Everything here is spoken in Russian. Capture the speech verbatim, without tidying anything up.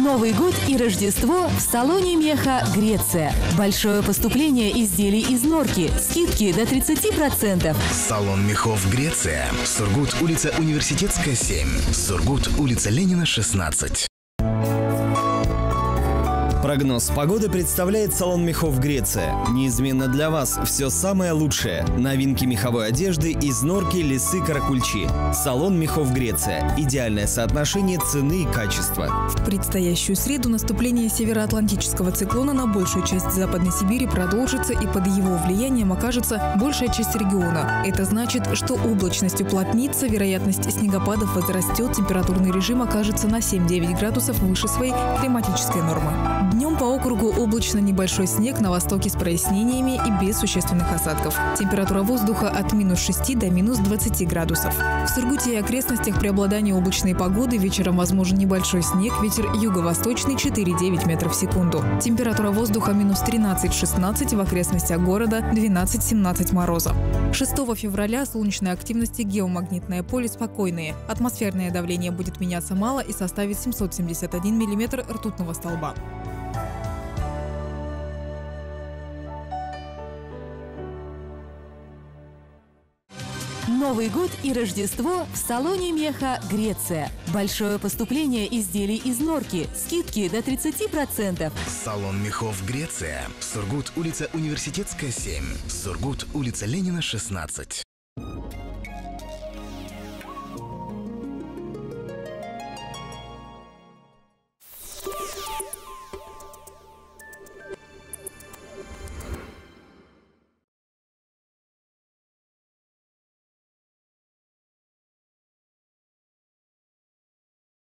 Новый год и Рождество в салоне Меха «Греция». Большое поступление изделий из норки. Скидки до тридцати процентов. Салон мехов «Греция». Сургут, улица Университетская, семь. Сургут, улица Ленина, шестнадцать. Прогноз погоды представляет салон мехов «Греция». Неизменно для вас все самое лучшее. Новинки меховой одежды из норки, лисы, каракульчи. Салон мехов «Греция». Идеальное соотношение цены и качества. В предстоящую среду наступление североатлантического циклона на большую часть Западной Сибири продолжится, и под его влиянием окажется большая часть региона. Это значит, что облачность уплотнится, вероятность снегопадов возрастет, температурный режим окажется на семь-девять градусов выше своей климатической нормы. Днем по округу облачно, небольшой снег, на востоке с прояснениями и без существенных осадков. Температура воздуха от минус шести до минус двадцати градусов. В Сургуте и окрестностях преобладание облачной погоды, вечером возможен небольшой снег, ветер юго-восточный четыре-девять метров в секунду. Температура воздуха минус тринадцать-шестнадцать, в окрестностях города двенадцать-семнадцать мороза. шестого февраля солнечной активности геомагнитное поле спокойное. Атмосферное давление будет меняться мало и составит семьсот семьдесят один миллиметр ртутного столба. Новый год и Рождество в салоне Меха «Греция». Большое поступление изделий из норки. Скидки до тридцати процентов. Салон мехов «Греция». Сургут, улица Университетская, семь. Сургут, улица Ленина, шестнадцать.